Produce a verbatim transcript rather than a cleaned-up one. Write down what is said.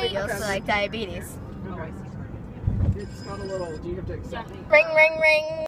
videos for like diabetes. It's got a little, do you have to accept me? Ring, ring, ring.